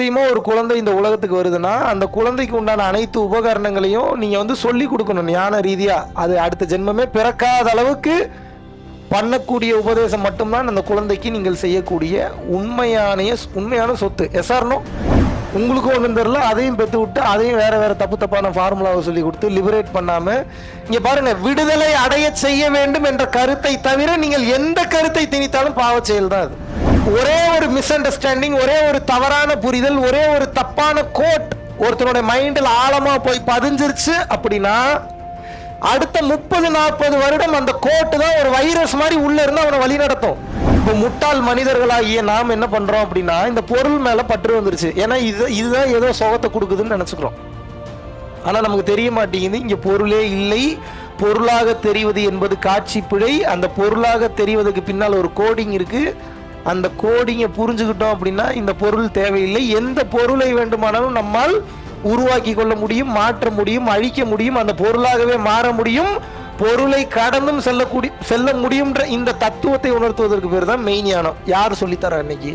மூலியமா ஒரு குழந்தை இந்த உலகத்துக்கு வருதுன்னா அந்த குழந்தைக்கு உண்டான அனைத்து உபகரணங்களையும் நீங்க சொல்லி கொடுக்கணும் ஞான ரீதியா. அது அடுத்த ஜென்மமே பிறக்காத அளவுக்கு பண்ணக்கூடிய உபதேசம் மட்டும்தான் அந்த குழந்தைக்கு நீங்கள் செய்யக்கூடிய உண்மையான சொத்து. எஸ்ஆர்னோ உங்களுக்கு ஒன்றும் தெரியல, அதையும் பெற்று விட்டு அதையும் வேற வேற தப்பான ஃபார்முலாவை சொல்லி கொடுத்து லிபரேட் பண்ணாம இங்க பாருங்க, விடுதலை அடைய செய்ய வேண்டும் என்ற கருத்தை தவிர நீங்கள் எந்த கருத்தை திணித்தாலும் பாவ செயல் தான் அது. ஒரே ஒரு மிஸ் அண்டர்ஸ்டாண்டிங், ஒரே ஒரு தவறான புரிதல், ஒரே ஒரு தப்பான கோட் ஒருத்தனுடைய மைண்டில் ஆழமா போய் பதிஞ்சிருச்சு அப்படின்னா அடுத்த 30-40 வருடம் அந்த கோட்டு தான் ஒரு வைரஸ் மாதிரி உள்ள இருந்து அவனை வழி நடத்தும். இப்போ முட்டாள் மனிதர்களாகிய நாம் என்ன பண்றோம் அப்படின்னா இந்த பொருள் மேல பற்று வந்துருச்சு. ஏன்னா இதுதான் ஏதோ சோகத்தை கொடுக்குதுன்னு நினைச்சுக்கிறோம். ஆனா நமக்கு தெரிய மாட்டேங்குது, இங்க பொருளே இல்லை. பொருளாக தெரிவது என்பது காட்சி பிழை. அந்த பொருளாக தெரிவதற்கு பின்னால் ஒரு கோடிங் இருக்கு. அந்த கோடிங்கை புரிஞ்சுக்கிட்டோம் அப்படின்னா இந்த பொருள் தேவையில்லை. எந்த பொருளை வேண்டுமானாலும் நம்மால் உருவாக்கி கொள்ள முடியும், மாற்ற முடியும், அழிக்க முடியும், அந்த பொருளாகவே மாற முடியும். பொருளை கடந்தும் செல்ல முடியும்ன்ற இந்த தத்துவத்தை உணர்த்துவதற்கு பேர் தான் மெயின் ஞானம். யார் சொல்லித்தர அன்னைக்கு?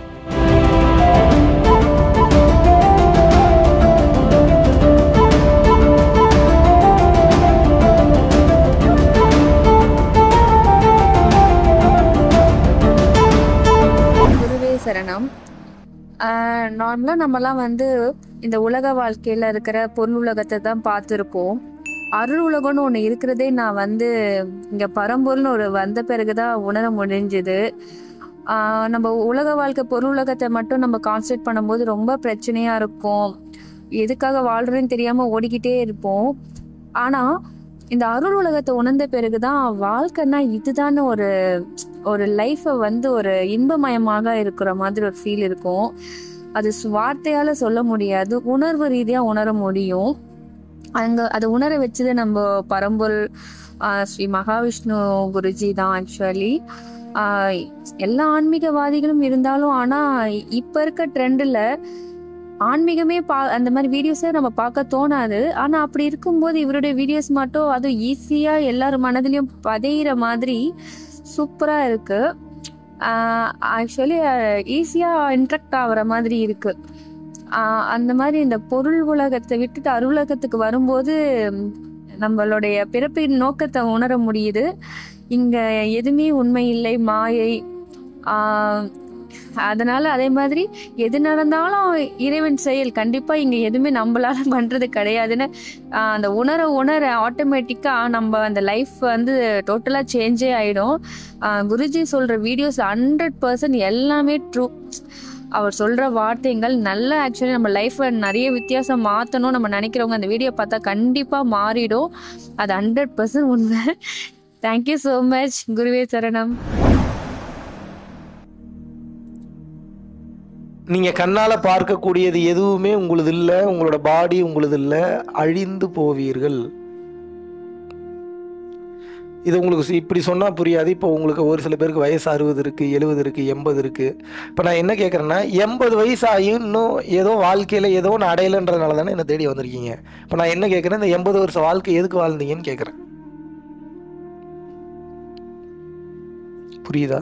குருவே சரணம். நார்மலாக நம்மலாம் இந்த உலக வாழ்க்கையில் இருக்கிற பொருள் உலகத்தை தான் பார்த்துருப்போம். அருள் உலகம்னு ஒன்று இருக்கிறதே நான் இங்கே பரம்பொருள்னு ஒரு வந்த பிறகுதான் உணர முடிஞ்சுது. நம்ம உலக வாழ்க்கை பொருள் உலகத்தை மட்டும் நம்ம கான்சன்ட்ரேட் பண்ணும்போது ரொம்ப பிரச்சனையாக இருக்கும். எதுக்காக வாழ்றதுன்னு தெரியாமல் ஓடிக்கிட்டே இருப்போம். ஆனால் இந்த அருள் உலகத்தை உணர்ந்த பிறகுதான் வாழ்க்கைன்னா இதுதானே ஒரு லைஃப்பை ஒரு இன்பமயமாக இருக்கிற மாதிரி ஒரு ஃபீல் இருக்கும். அது வார்த்தையால சொல்ல முடியாது, உணர்வு ரீதியா உணர முடியும். அதை உணர வச்சது நம்ம பரம்பொருள் ஸ்ரீ மகாவிஷ்ணு குருஜி தான். ஆக்சுவலி எல்லா ஆன்மீகவாதிகளும் இருந்தாலும் ஆனா இப்ப இருக்க ட்ரெண்ட்ல ஆன்மீகமே அந்த மாதிரி வீடியோஸை நம்ம பார்க்க தோணாது. ஆனா அப்படி இருக்கும்போது இவருடைய வீடியோஸ் மட்டும் அதுவும் ஈஸியா எல்லாரும் மனதிலையும் பதிகிற மாதிரி சூப்பரா இருக்கு. ஆக்சுவலி ஈஸியா இன்ட்ராக்ட் ஆகுற மாதிரி இருக்கு. அந்த மாதிரி இந்த பொருள் உலகத்தை விட்டுட்டு அருளகத்துக்கு வரும்போது நம்மளுடைய பிறப்பின் நோக்கத்தை உணர முடியுது. இங்க எதுவுமே உண்மை இல்லை, மாயை. அதனால அதே மாதிரி எது நடந்தாலும் இறைவன் செயல். கண்டிப்பா இங்க எதுவுமே நம்மளால பண்றது கிடையாதுன்னு அந்த உணர ஆட்டோமேட்டிக்கா நம்ம அந்த லைஃப் டோட்டலா சேஞ்சே ஆயிடும். குருஜி சொல்ற வீடியோஸ் 100% எல்லாமே ட்ரூ. அவர் சொல்ற வார்த்தைகள் நல்ல ஆக்சுவலி நம்ம லைஃப்பை நிறைய வித்தியாசம் மாற்றணும் நம்ம நினைக்கிறவங்க அந்த வீடியோ பார்த்தா கண்டிப்பா மாறிடும். அது 100% உண்மை. Thank you so much. குருவே சரணம். நீங்க கண்ணால பார்க்கக்கூடியது எதுவுமே உங்களது இல்லை, உங்களோட பாடி உங்களது இல்லை, அழிந்து போவீர்கள். இது உங்களுக்கு இப்படி சொன்னா புரியாது. இப்போ உங்களுக்கு ஒரு சில பேருக்கு வயசு 60 இருக்கு, 70 இருக்கு, 80 இருக்கு. இப்போ நான் என்ன கேட்குறேன்னா 80 வயசு ஆகியும் இன்னும் ஏதோ வாழ்க்கையில ஏதோ ஒன்று அடையலைன்றதுனால தானே என்ன தேடி வந்திருக்கீங்க. இப்போ நான் என்ன கேட்குறேன், இந்த 80 வருஷ வாழ்க்கை எதுக்கு வாழ்ந்தீங்கன்னு கேட்குறேன். புரியுதா?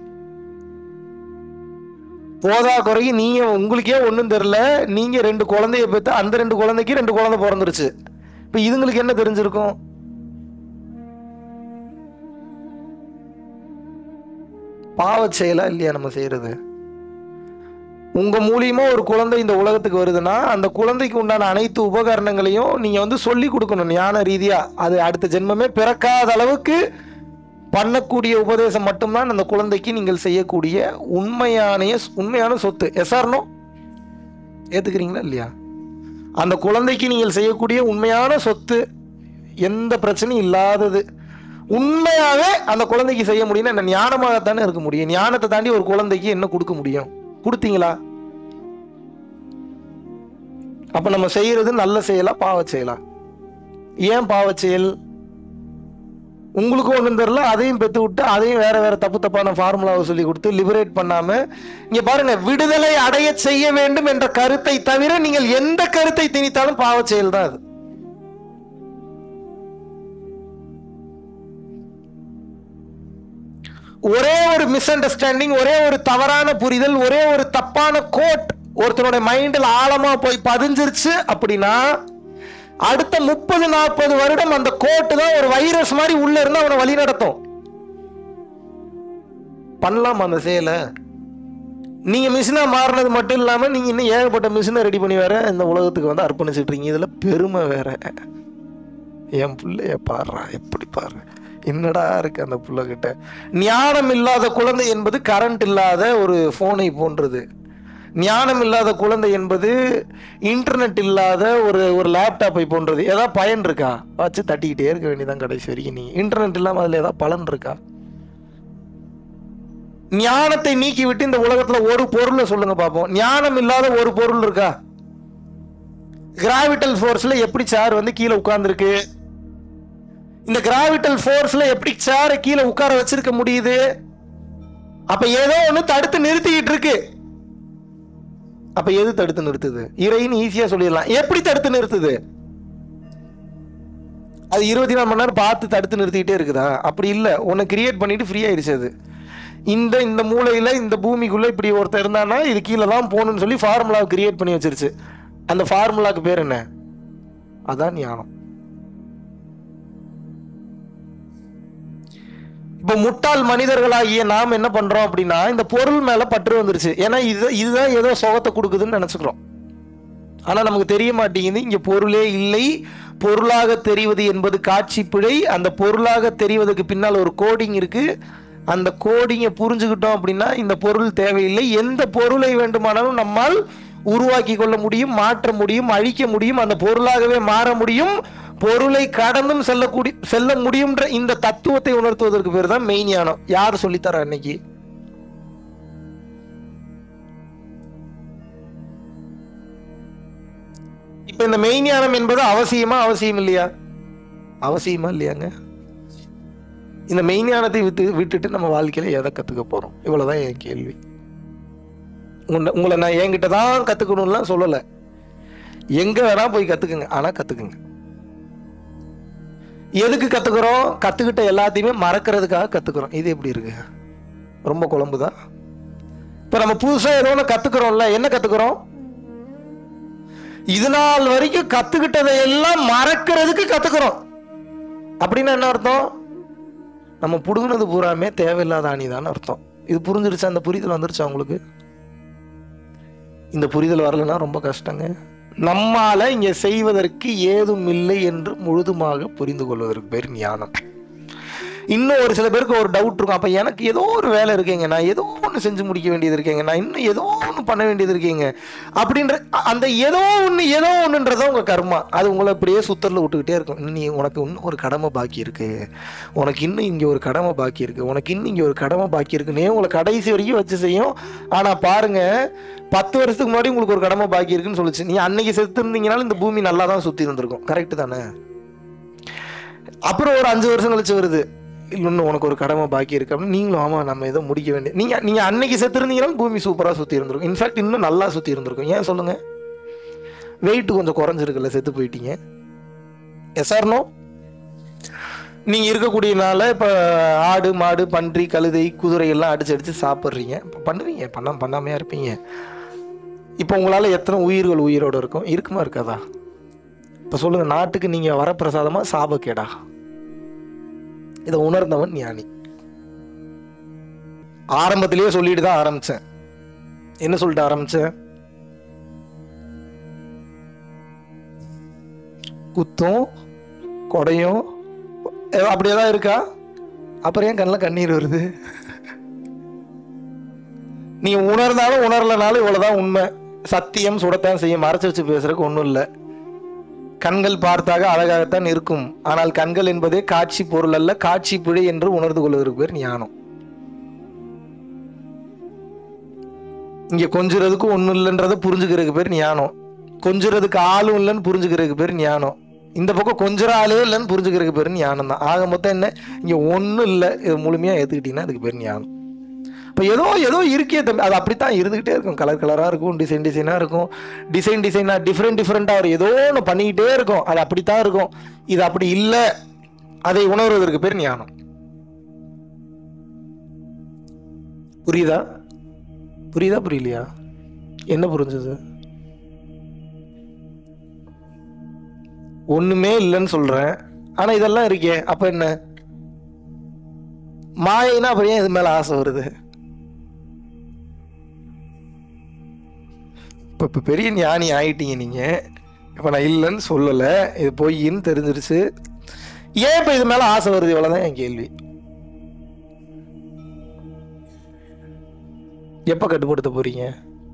போதா குறைக்கு நீங்க உங்களுக்கே ஒன்றும் தெரியல, நீங்க 2 குழந்தைய பெற்று அந்த 2 குழந்தைக்கு 2 குழந்தை பிறந்துருச்சு. இப்போ இதுங்களுக்கு என்ன தெரிஞ்சிருக்கும்? பாவ செயலா இல்லையா நம்ம செய்யறது? உங்க மூலியமா ஒரு குழந்தை இந்த உலகத்துக்கு வருதுன்னா அந்த குழந்தைக்கு உண்டான அனைத்து உபகரணங்களையும் நீங்க சொல்லி கொடுக்கணும் ஞான ரீதியா. அது அடுத்த ஜென்மமே பிறக்காத அளவுக்கு பண்ணக்கூடிய உபதேசம் மட்டும்தான் அந்த குழந்தைக்கு நீங்கள் செய்யக்கூடிய உண்மையான சொத்து. எஸ்ஆர்னோ ஏத்துக்கிறீங்களா இல்லையா? அந்த குழந்தைக்கு நீங்கள் செய்யக்கூடிய உண்மையான சொத்து, எந்த பிரச்சனையும் இல்லாதது. உண்மையாவே அந்த குழந்தைக்கு செய்ய முடியும்னா என்ன, ஞானமாகத்தானே இருக்க முடியும். ஞானத்தை தாண்டி ஒரு குழந்தைக்கு என்ன கொடுக்க முடியும்? கொடுத்தீங்களா? அப்ப நம்ம செய்யறது நல்ல செயலா பாவ செயலா? ஏன் பாவ செயல்? உங்களுக்கு ஒன்றும் தெரியல, அதையும் பெற்று விட்டு அதையும் வேற வேற தப்பான ஃபார்முலாவை சொல்லி கொடுத்து லிபரேட் பண்ணாம இங்க பாருங்க, விடுதலை அடைய செய்ய வேண்டும் என்ற கருத்தை தவிர நீங்கள் எந்த கருத்தை திணித்தாலும் பாவ செயல் தான் அது. ஒரே ஒரு மிஸ் அண்டர்ஸ்டாண்டிங், ஒரே ஒரு தவறான புரிதல், ஒரே ஒரு தப்பான கோட் ஒருத்தனுடைய மைண்டில் ஆழமா போய் பதிஞ்சிருச்சு அப்படின்னா அடுத்த 30-40 வருடம் அந்த கோட்டு தான் ஒரு வைரஸ் மாதிரி உள்ள இருந்து அவனை வழி நடத்தும். பண்ணலாம் அந்த செயலை. நீங்க மிஷினா மாறினது மட்டும் இல்லாம நீங்க இன்னும் ஏகப்பட்ட மிஷினை ரெடி பண்ணி வேற இந்த உலகத்துக்கு வந்து அர்ப்பணிச்சுட்டு இருக்கீங்க. இதுல பெருமை வேற. என் பிள்ளைய பாடுறா, எப்படி பாரு, என்னடா இருக்கு அந்த புள்ள கிட்ட. ஞானம் இல்லாத குழந்தை என்பது கரண்ட் இல்லாத ஒரு போனை போன்றது. ஞானம் இல்லாத குழந்தை என்பது இன்டர்நெட் இல்லாத ஒரு லேப்டாப்பை போன்றது. ஏதாவது பயன் இருக்கா? வச்சு தட்டிக்கிட்டே இருக்க வேண்டியதான் கடைசி வரைக்கும். நீ இன்டர்நெட் இல்லாம அதுல ஏதாவது பலன் இருக்கா? ஞானத்தை நீக்கி விட்டு இந்த உலகத்துல ஒரு பொருளை சொல்லுங்க பார்ப்போம். ஞானம் இல்லாத ஒரு பொருள் இருக்கா? கிராவிட்டல் ஃபோர்ஸ்ல எப்படி சேர் வந்து கீழே உட்கார்ந்துருக்கு? இந்த கிராவிட்டல் ஃபோர்ஸ்ல எப்படி சேரை கீழே உட்கார வச்சிருக்க முடியுது? அப்ப ஏதோ ஒண்ணு தடுத்து நிறுத்திக்கிட்டு இருக்கு. அப்ப எது தடுத்து நிறுத்துது? இறைன்னு ஈஸியா சொல்லிடலாம். எப்படி தடுத்து நிறுத்துது? அது 24 மணி நேரம் பார்த்து தடுத்து நிறுத்திக்கிட்டே இருக்குதா? அப்படி இல்லை. உன்னை கிரியேட் பண்ணிட்டு ஃப்ரீ ஆயிடுச்சு. அது இந்த மூலையில இந்த பூமிக்குள்ள இப்படி ஒருத்தர் இருந்தானா இது கீழே தான் போகணும்னு சொல்லி ஃபார்முலாவை கிரியேட் பண்ணி வச்சிருச்சு. அந்த ஃபார்முலாக்கு பேர் என்ன? அதான் ஞானம். இப்போ முட்டாள் மனிதர்களாகிய நாம் என்ன பண்றோம் அப்படின்னா இந்த பொருள் மேல பற்று வந்துருச்சு. ஏன்னா இதுதான் ஏதோ சுகத்தை கொடுக்குதுன்னு நினைச்சுக்கிறோம். ஆனா நமக்கு தெரிய மாட்டேங்குது இங்க பொருளே இல்லை. பொருளாக தெரிவது என்பது காட்சி பிழை. அந்த பொருளாக தெரிவதற்கு பின்னால் ஒரு கோடிங் இருக்கு. அந்த கோடிங்கை புரிஞ்சுக்கிட்டோம் அப்படின்னா இந்த பொருள் தேவையில்லை. எந்த பொருளை வேண்டுமானாலும் நம்மால் உருவாக்கி கொள்ள முடியும், மாற்ற முடியும், அழிக்க முடியும், அந்த பொருளாகவே மாற முடியும். பொருளை கடந்தும் செல்ல முடியும்ன்ற இந்த தத்துவத்தை உணர்த்துவதற்கு பேர் தான் மெய்ஞானம். யார் சொல்லித்தர அன்னைக்கு? இப்ப இந்த மெய்ஞானம் என்பது அவசியமா அவசியம் இல்லையா? அவசியமா இல்லையாங்க? இந்த மெய்ஞானத்தை விட்டுட்டு நம்ம வாழ்க்கையில எதை கத்துக்க போறோம்? இவ்வளவுதான் என் கேள்வி. உங்களை நான் என்கிட்ட தான் கத்துக்கணும்லாம் சொல்லல. எங்க வேணா போய் கத்துக்குங்க. ஆனா கத்துக்குங்க. எதுக்கு கத்துக்கிறோம்? கத்துக்கிட்ட எல்லாத்தையுமே மறக்கிறதுக்காக கத்துக்கிறோம். இது எப்படி இருக்கு? ரொம்ப குழம்புதான். இப்ப நம்ம புதுசா ஏதோ ஒண்ணு கத்துக்கிறோம்ல, என்ன கத்துக்கிறோம்? இது நாள் வரைக்கும் கத்துக்கிட்டதை எல்லாம் மறக்கிறதுக்கு கத்துக்கிறோம். அப்படின்னா என்ன அர்த்தம்? நம்ம புடுங்கினது பூராமே தேவையில்லாத அணிதான் அர்த்தம். இது புரிஞ்சிருச்சா? அந்த புரிதல் வந்துருச்சா உங்களுக்கு? இந்த புரிதல் வரலன்னா ரொம்ப கஷ்டங்க. நம்மால இங்க செய்வதற்கு ஏதும் இல்லை என்று முழுதுமாக புரிந்து கொள்வதற்கு பேர் ஞானம். இன்னும் ஒரு சில பேருக்கு ஒரு டவுட் இருக்கும். அப்ப எனக்கு ஏதோ ஒரு வேலை இருக்கேங்க, நான் ஏதோ ஒன்று செஞ்சு முடிக்க வேண்டியது இருக்கேங்க, நான் இன்னும் ஏதோ ஒன்று பண்ண வேண்டியது இருக்கேங்க அப்படின்ற அந்த ஏதோ ஒன்றுன்றதான் உங்க கர்மா. அது உங்களை அப்படியே சுத்தரில் விட்டுக்கிட்டே இருக்கும். இன்னும் உனக்கு இன்னும் ஒரு கடமை பாக்கி இருக்கு, உனக்கு இன்னும் இங்கே ஒரு கடமை பாக்கி இருக்கு, உனக்கு இன்னும் இங்கே ஒரு கடமை பாக்கி இருக்குன்னே உங்களை கடைசி வரைக்கும் வச்சு செய்யும். ஆனா பாருங்க, 10 வருஷத்துக்கு முன்னாடி உங்களுக்கு ஒரு கடமை பாக்கி இருக்குன்னு சொல்லிச்சு. நீ அன்னைக்கு செத்து இருந்தீங்கனாலும் இந்த பூமி நல்லா தான் சுத்தி இருந்திருக்கும். கரெக்டு தானே? அப்புறம் ஒரு 5 வருஷம் கழிச்சு வருது, இன்னும் உனக்கு ஒரு கடமை பாக்கி இருக்கு அப்படின்னு. நீங்களும் ஆமா நம்ம ஏதோ முடிக்க வேண்டிய நீங்க அன்னைக்கு செத்து இருந்தீங்கன்னா பூமி சூப்பரா சுத்தி இருந்திருக்கும். இன்ஃபேக்ட் இன்னும் நல்லா சுத்தி இருந்திருக்கும். ஏன் சொல்லுங்க? வெயிட் கொஞ்சம் குறைஞ்சிருக்குல்ல, செத்து போயிட்டீங்க. Yes or no? நீங்க இருக்கக்கூடியனால இப்ப ஆடு மாடு பன்றி கழுதை குதிரை எல்லாம் அடிச்சு சாப்பிட்றீங்க. பண்ணுவீங்க, பண்ணாமையா இருப்பீங்க. இப்போ உங்களால எத்தனை உயிர்கள் உயிரோட இருக்கும்? இருக்குமா இருக்காதா? இப்ப சொல்லுங்க, நாட்டுக்கு நீங்க வரப்பிரசாதமா சாபக்கேடா? இதை உணர்ந்தவன் ஞானி. ஆரம்பத்திலேயே சொல்லிட்டு தான் ஆரம்பிச்சேன். என்ன சொல்லிட்டு ஆரம்பிச்சேன்? குத்தும் கொடையும் அப்படியேதான் இருக்கா? அப்புறம் ஏன் கண்ணில் கண்ணீர் வருது? நீ உணர்ந்தாலும் உணரலனாலும் இவ்வளவுதான் உண்மை. சத்தியம் சுடத்தான் செய்யும். மறைச்சு வச்சு பேசுறதுக்கு ஒன்றும் இல்லை. கண்கள் பார்த்தாக அழகாகத்தான் இருக்கும். ஆனால் கண்கள் என்பதே காட்சி பொருள் அல்ல, காட்சி பிழை என்று உணர்ந்து கொள்வதற்கு பேர் ஞானம். இங்க கொஞ்சுறதுக்கு ஒன்றும் இல்லைன்றதை புரிஞ்சுக்கிறதுக்கு பேர் ஞானம். கொஞ்சுறதுக்கு ஆளும் இல்லைன்னு புரிஞ்சுக்கிறதுக்கு பேர் ஞானம். இந்த பக்கம் கொஞ்சம் ஆளே இல்லைன்னு புரிஞ்சுக்கிறதுக்கு பேர் ஞானம் தான். ஆக மொத்தம் என்ன? இங்க ஒன்றும் இல்லை, இது முழுமையா ஏத்துக்கிட்டீங்கன்னா அதுக்கு பேர் ஞானம். இப்போ ஏதோ இருக்கே தம்பி, அது அப்படித்தான் இருந்துகிட்டே இருக்கும். கலர் கலராக இருக்கும், டிசைனாக இருக்கும், டிசைனாக டிஃப்ரெண்ட்டாக ஒரு ஏதோ ஒன்று பண்ணிக்கிட்டே இருக்கும். அது அப்படித்தான் இருக்கும். இது அப்படி இல்லை, அதை உணர்வதற்கு பேர் ஞானம். புரியுதா புரியலையா? என்ன புரிஞ்சது? ஒண்ணுமே இல்லைன்னு சொல்றேன், ஆனா இதெல்லாம் இருக்கே, அப்ப என்ன மாயைனா அப்புறம் ஏன் இது மேல ஆசை வருது? இப்ப பெரிய ஞானி ஆயிட்டீங்க நீங்க. இப்ப நான் இல்லைன்னு சொல்லல, இது பொய்ன்னு தெரிஞ்சிருச்சு. ஏன் இப்ப இது மேல ஆசை வருது? இவ்வளவுதான் என் கேள்வி. எப்ப கட்டுப்படுத்த போறீங்க?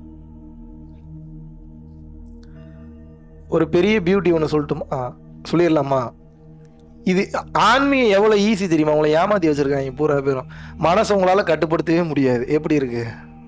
ஒரு பெரிய பியூட்டி ஒன்று சொல்லட்டுமா? சொல்லிடலாமா? இது ஆன்மீகம் எவ்வளோ ஈஸி தெரியுமா? உங்களை ஏமாற்றி வச்சுருக்காங்க பூரா பேரும். மனசை உங்களால் கட்டுப்படுத்தவே முடியாது. எப்படி இருக்கு?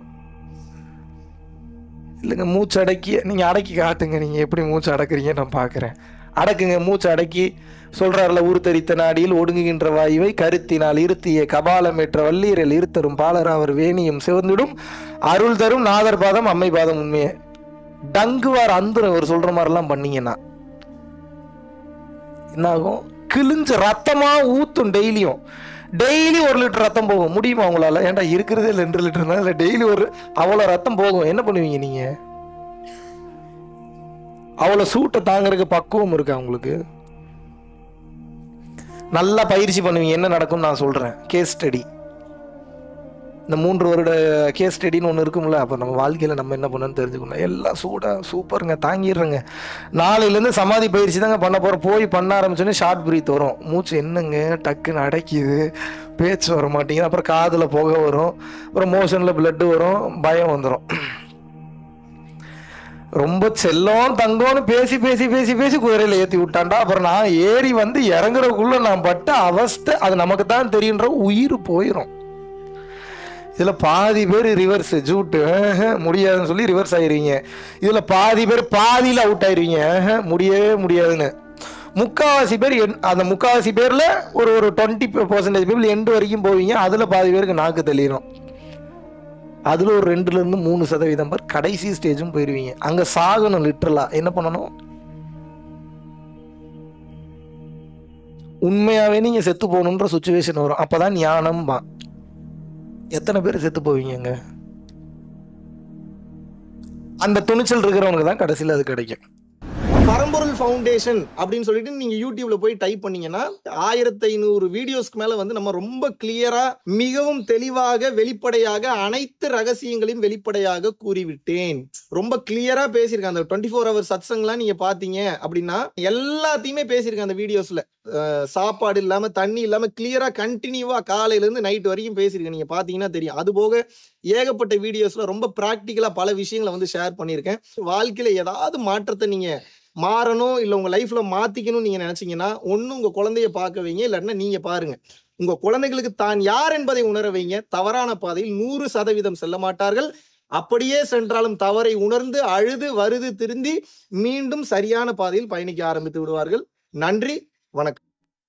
இல்லைங்க, மூச்சு அடக்கி நீங்கள் அடக்கி காட்டுங்க. நீங்கள் எப்படி மூச்சு அடக்குறீங்க நான் பார்க்குறேன். அடக்குங்க, மூச்சு அடக்கி. சொல்கிறார்ல, ஊர்த்தரித்த நாடியில் ஒடுங்குகின்ற வாயுவை கருத்தினால் இருத்திய கபாலமேற்ற வல்லீரல் இருத்தரும் பாலராவர் வேணியும் சிவந்திடும் அருள் தரும் நாதர் பாதம் அம்மை பாதம் உண்மையே. டங்குவார் அந்துரம் ஒரு சொல்கிற மாதிரிலாம் பண்ணீங்கன்னா என்ன ஆகும்? கிழிஞ்ச ரத்தமா ஊத்தும். டெய்லி 1 லிட்டர் ரத்தம் போகும். முடியுமா உங்களால? ஏன்டா இருக்கிறதே 2 லிட்டர் தான், இல்லை டெய்லி அவ்வளோ ரத்தம் போகும். என்ன பண்ணுவீங்க நீங்க? அவ்வளோ சூட்டை தாங்கிறதுக்கு பக்குவம் இருக்கா உங்களுக்கு? நல்லா பயிற்சி பண்ணுவீங்க. என்ன நடக்கும்னு நான் சொல்றேன். கேஸ் ஸ்டடி, இந்த 3 வருட கேஸ் ஸ்டடின்னு ஒன்று இருக்கும்ல. அப்போ நம்ம வாழ்க்கையில் நம்ம என்ன பண்ணணும்னு தெரிஞ்சுக்கணும். எல்லாம் சூப்பருங்க, தாங்கிடுறேங்க. நாளையிலேருந்து சமாதி பயிற்சி தாங்க பண்ண போகிறோம். போய் பண்ண ஆரம்பிச்சோன்னே ஷார்ட் பிரீத் வரும். மூச்சு என்னங்க டக்குன்னு அடைக்கிது, பேச்சு வர மாட்டேங்குது. அப்புறம் காதில் புகை வரும், அப்புறம் மோஷனில் பிளட்டு வரும், பயம் வந்துடும். ரொம்ப செல்லம் தங்கம்னு பேசி பேசி பேசி பேசி குதிரையில் ஏற்றி விட்டான்டா. அப்புறம் நான் ஏறி வந்து இறங்குறதுக்குள்ள நான் பட்ட அவஸ்தை அது நமக்கு தான் தெரியுன்ற உயிர் போயிடும். இதில் பாதி பேர் ரிவர்ஸ் ஜூட்டு முடியாதுன்னு சொல்லி ரிவர்ஸ் ஆயிடுவீங்க. இதில் பாதி பேர் பாதியில் அவுட் ஆயிடுவீங்க. முடியவே முடியாதுன்னு. முக்கால்வாசி பேர் அந்த முக்கால்வாசி பேரில் ஒரு 20% பீப்புள் எண்டு வரைக்கும் போவீங்க. அதில் பாதி பேருக்கு நாக்கு தெளியணும். அதில் ஒரு 2-3% பேர் கடைசி ஸ்டேஜும் போயிடுவீங்க. அங்கே சாகணும் லிட்ரலா. என்ன பண்ணணும்? உண்மையாகவே நீங்கள் செத்து போகணுன்ற சுச்சுவேஷன் வரும். அப்போ தான் ஞானம்பா. எத்தனை பேர் செத்து போவீங்க? அந்த துணிச்சல் இருக்கிறவனுக்கு தான் கடைசியில் அது கிடைக்கும். பரம்பொருள் ஃபவுண்டேஷன் அப்படின்னு சொல்லிட்டு நீங்க யூடியூப்ல போய் டைப் பண்ணீங்கன்னா 1500 வீடியோஸ்க்கு மேல வந்து நம்ம ரொம்ப கிளியரா மிகவும் தெளிவாக வெளிப்படையாக அனைத்து ரகசியங்களையும் வெளிப்படையாக கூறிவிட்டேன். ரொம்ப கிளியரா பேசியிருக்கேன். அந்த 24 ஹவர் சத்சங்லாம் நீங்க பாத்தீங்க அப்படின்னா எல்லாத்தையுமே பேசியிருக்கேன் அந்த வீடியோஸ்ல. சாப்பாடு இல்லாம தண்ணி இல்லாம கிளியரா கண்டினியூவா காலையில இருந்து நைட் வரைக்கும் பேசியிருக்கேன். நீங்க பாத்தீங்கன்னா தெரியும். அது போக ஏகப்பட்ட வீடியோஸ்ல ரொம்ப பிராக்டிக்கலா பல விஷயங்களை வந்து ஷேர் பண்ணியிருக்கேன். வாழ்க்கையில ஏதாவது மாற்றத்தை நீங்க மாறணும் இல்ல உங்க லைஃப்ல மாத்திக்கணும்னு நீங்க நினைச்சீங்கன்னா ஒண்ணு உங்க குழந்தைய பார்க்க வைங்க, இல்லைன்னா நீங்க பாருங்க. உங்க குழந்தைகளுக்கு தான் யார் என்பதை உணர வைங்க. தவறான பாதையில் 100% செல்ல மாட்டார்கள். அப்படியே சென்றாலும் தவறை உணர்ந்து அழுது வருது திருந்தி மீண்டும் சரியான பாதையில் பயணிக்க ஆரம்பித்து விடுவார்கள். நன்றி, வணக்கம்.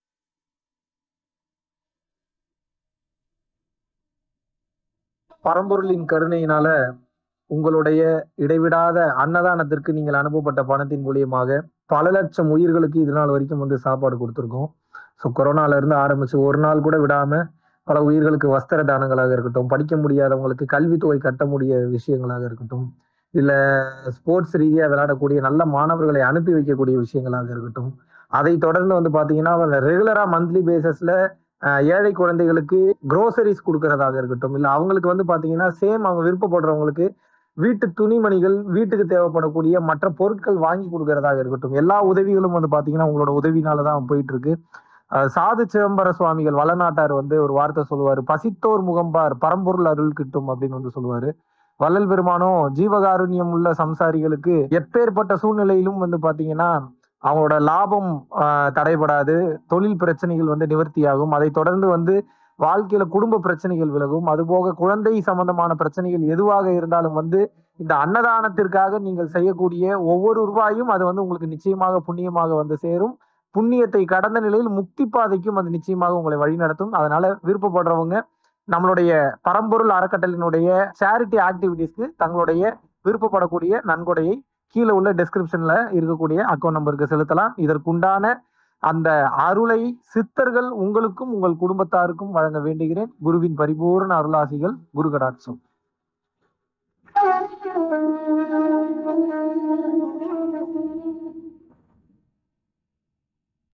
பரம்பொருளின் கருணையினால உங்களுடைய இடைவிடாத அன்னதானத்திற்கு நீங்கள் அனுப்பப்பட்ட பணத்தின் மூலியமாக பல லட்சம் உயிர்களுக்கு இது நாள் வரைக்கும் வந்து சாப்பாடு கொடுத்துருக்கோம். ஸோ கொரோனால இருந்து ஆரம்பிச்சு ஒரு நாள் கூட விடாம பல உயிர்களுக்கு வஸ்திர தானங்களாக இருக்கட்டும், படிக்க முடியாதவங்களுக்கு கல்வித்தொகை கட்ட முடிய விஷயங்களாக இருக்கட்டும், இல்ல ஸ்போர்ட்ஸ் ரீதியா விளையாடக்கூடிய நல்ல மாணவர்களை அனுப்பி வைக்கக்கூடிய விஷயங்களாக இருக்கட்டும், அதை தொடர்ந்து வந்து பாத்தீங்கன்னா ரெகுலரா மந்த்லி பேசிஸ்ல ஏழை குழந்தைகளுக்கு க்ரோசரிஸ் கொடுக்கறதாக இருக்கட்டும், இல்ல அவங்களுக்கு வந்து பாத்தீங்கன்னா சேம் அவங்க விருப்பப்படுறவங்களுக்கு வீட்டு துணிமணிகள், வீட்டுக்கு தேவைப்படக்கூடிய மற்ற பொருட்கள் வாங்கி கொடுக்கறதாக இருக்கட்டும், எல்லா உதவிகளும் வந்து பாத்தீங்கன்னா உங்களோட உதவினாலதான் போயிட்டு இருக்கு. சாது சிதம்பர சுவாமிகள் வளநாட்டார் வந்து ஒரு வார்த்தை சொல்லுவாரு, பசித்தோர் முகம்பார் பரம்பொருள் அருள் கிட்டும் அப்படின்னு வந்து சொல்லுவாரு. வள்ளல் பெருமானும் ஜீவகாருண்யம் உள்ள சம்சாரிகளுக்கு எப்பேற்பட்ட சூழ்நிலையிலும் வந்து பாத்தீங்கன்னா அவங்களோட லாபம் தடைபடாது, தொழில் பிரச்சனைகள் வந்து நிவர்த்தியாகும், அதை தொடர்ந்து வந்து வாழ்க்கையில குடும்ப பிரச்சனைகள் விலகும், அதுபோக குழந்தை சம்பந்தமான பிரச்சனைகள் எதுவாக இருந்தாலும் வந்து இந்த அன்னதானத்திற்காக நீங்கள் செய்யக்கூடிய ஒவ்வொரு ரூபாயும் அது வந்து உங்களுக்கு நிச்சயமாக புண்ணியமாக வந்து சேரும். புண்ணியத்தை கடந்த நிலையில் முக்தி பாதைக்கும் அது நிச்சயமாக உங்களை வழிநடத்தும். அதனால விருப்பப்படுறவங்க நம்மளுடைய பரம்பொருள் அறக்கட்டளையினுடைய சேரிட்டி ஆக்டிவிட்டிஸ்க்கு தங்களுடைய விருப்பப்படக்கூடிய நன்கொடையை கீழே உள்ள டெஸ்கிரிப்ஷன்ல இருக்கக்கூடிய அக்கௌண்ட் நம்பருக்கு செலுத்தலாம். இதற்குண்டான அந்த அருளை சித்தர்கள் உங்களுக்கும் உங்கள் குடும்பத்தாருக்கும் வழங்க வேண்டுகிறேன். குருவின் பரிபூர்ண அருளாசிகள். குரு கடாட்சம்.